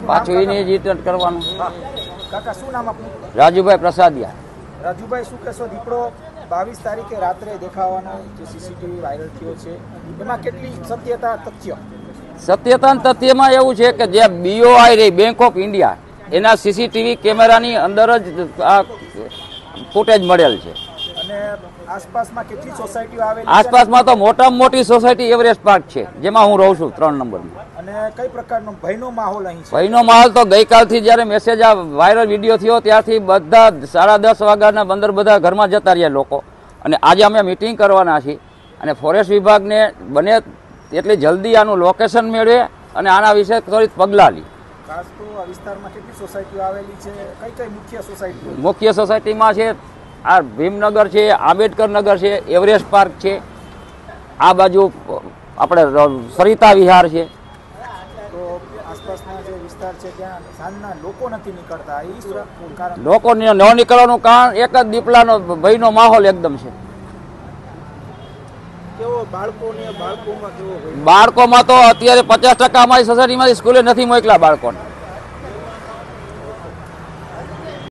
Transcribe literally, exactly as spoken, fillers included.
પાછું એની જ રિટર્ન કરવાનું. કાકા શું નામ આપનું? રાજુભાઈ પ્રસાદિયા. રાજુભાઈ, શું કહેશો? દીપડો બાવીસ તારીખે રાત્રે દેખાવાનો જે સીસીટીવી વાયરલ થયો છે એમાં કેટલી સત્યતા તથ્ય? સત્યતા તથ્યમાં એવું છે કે જે બીઓઆઈ રહી બેંક ઓફ ઇન્ડિયા એના સીસીટીવી કેમેરાની અંદર જ આ ફૂટેજ મળેલ છે. અને આસપાસમાં કેટલી સોસાયટીઓ આવેલી? આસપાસમાં તો મોટામાં મોટી સોસાયટી એવરેસ્ટ પાર્ક છે, જેમાં હું રહું છું ત્રણ નંબરમાં. અને કઈ પ્રકારનો ભયનો માહોલ અહીં છે? ભયનો માહોલ તો ગઈકાલથી જ્યારે મેસેજ આ વાયરલ વિડીયો થયો ત્યારથી બધા સાડા દસ વાગ્યાના અંદર બધા ઘરમાં જતા રહ્યા લોકો. અને આજે અમે મિટિંગ કરવાના છીએ અને ફોરેસ્ટ વિભાગને બને એટલી જલ્દી આનું લોકેશન મેળવે અને આના વિશે ત્વરિત પગલાં લે. ખાસ તો આ વિસ્તારમાં કેટલી સોસાયટીઓ આવેલી છે? કઈ કઈ મુખ્ય સોસાયટીઓ? મુખ્ય સોસાયટીમાં છે આ ભીમનગર છે, આંબેડકર નગર છે, એવરેસ્ટ પાર્ક છે, આ બાજુ આપણે સરિતા વિહાર છે. તો આસપાસના જે વિસ્તાર છે ત્યાં સાંજના લોકો નથી નીકળતા, એ શું કારણ? લોકો ન નીકળવાનું કારણ એક જ દીપડાનો ભયનો માહોલ એકદમ છે. કેવો બાળકોને બાળકોમાં કેવો? બાળકોમાં તો અત્યારે પચાસ ટકા અમારી સોસાયટીમાંથી સ્કૂલે નથી મોકલા બાળકોને.